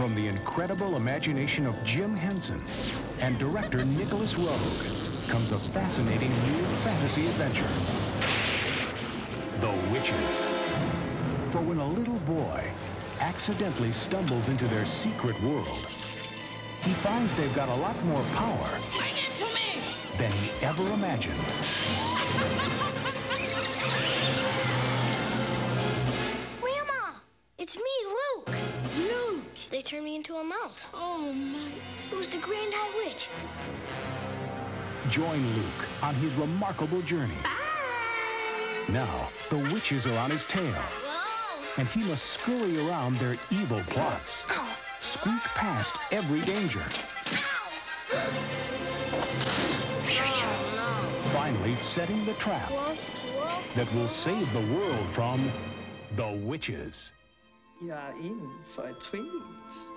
From the incredible imagination of Jim Henson and director Nicolas Roeg comes a fascinating new fantasy adventure, The Witches. For when a little boy accidentally stumbles into their secret world, he finds they've got a lot more power than he ever imagined. Grandma, it's me, Luke. Luke! They turned me into a mouse. Oh, my... It was the Grand High Witch. Join Luke on his remarkable journey. Now, the witches are on his tail, Whoa! and he must scurry around their evil plots, squeak past every danger, finally setting the trap that will save the world from the witches. You are in for a treat.